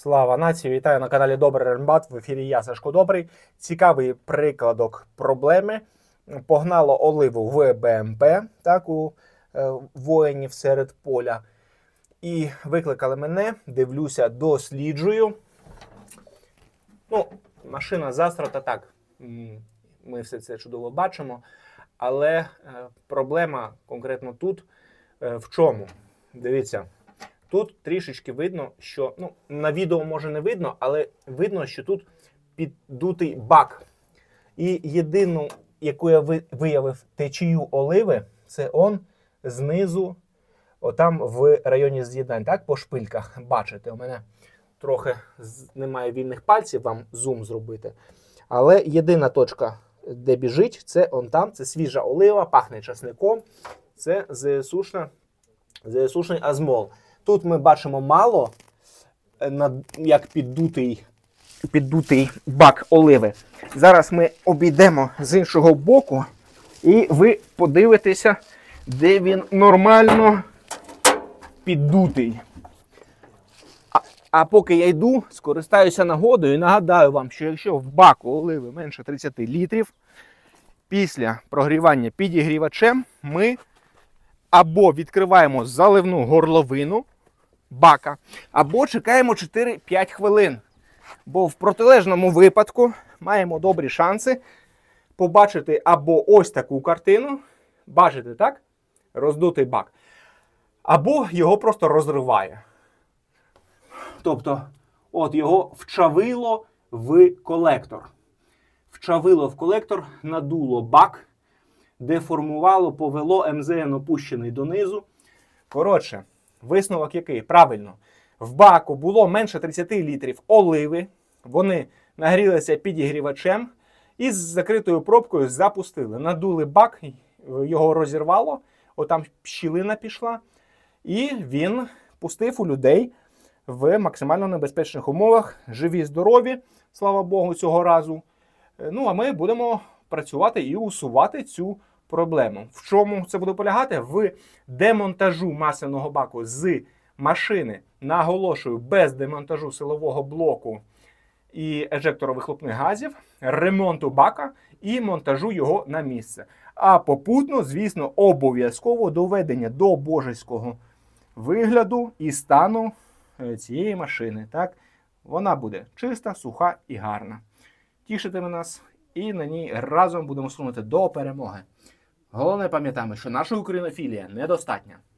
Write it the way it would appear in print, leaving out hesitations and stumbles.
Слава нації! Вітаю на каналі Добрий Рембат. В ефірі я, Сашко Добрий. Цікавий прикладок проблеми. Погнало оливу в БМП, так, у воїнів серед поля. І викликали мене, дивлюся, досліджую. Ну, машина застрата, так, ми все це чудово бачимо. Але проблема конкретно тут в чому? Дивіться. Тут трішечки видно, що, ну, на відео може не видно, але видно, що тут піддутий бак. І єдину, яку я виявив течію оливи, це он знизу, отам в районі з'єднань, так, по шпильках. Бачите, у мене трохи немає вільних пальців, вам зум зробити. Але єдина точка, де біжить, це он там, це свіжа олива, пахне часником, це ЗСУшний азмол. Тут ми бачимо мало, як піддутий бак оливи. Зараз ми обійдемо з іншого боку, і ви подивитеся, де він нормально піддутий. А поки я йду, скористаюся нагодою і нагадаю вам, що якщо в баку оливи менше 30 літрів, після прогрівання підігрівачем ми або відкриваємо заливну горловину бака, або чекаємо 4-5 хвилин. Бо в протилежному випадку маємо добрі шанси побачити або ось таку картину, бачите, так? Роздутий бак. Або його просто розриває. Тобто, от його вчавило в колектор. Вчавило в колектор, надуло бак, деформувало, повело, МЗН опущений донизу. Коротше, висновок який? Правильно. В баку було менше 30 літрів оливи. Вони нагрілися підігрівачем і з закритою пробкою запустили. Надули бак, його розірвало, отам щілина пішла. І він пустив у людей в максимально небезпечних умовах. Живі, здорові, слава Богу, цього разу. Ну, а ми будемо працювати і усувати цю проблему. В чому це буде полягати? В демонтажу масляного баку з машини, наголошую, без демонтажу силового блоку і ежектора вихлопних газів, ремонту бака і монтажу його на місце. А попутно, звісно, обов'язково доведення до божеського вигляду і стану цієї машини. Так? Вона буде чиста, суха і гарна. Тішитиме нас, і на ній разом будемо сунути до перемоги. Головне пам'ятаємо, що наша українофілія недостатня.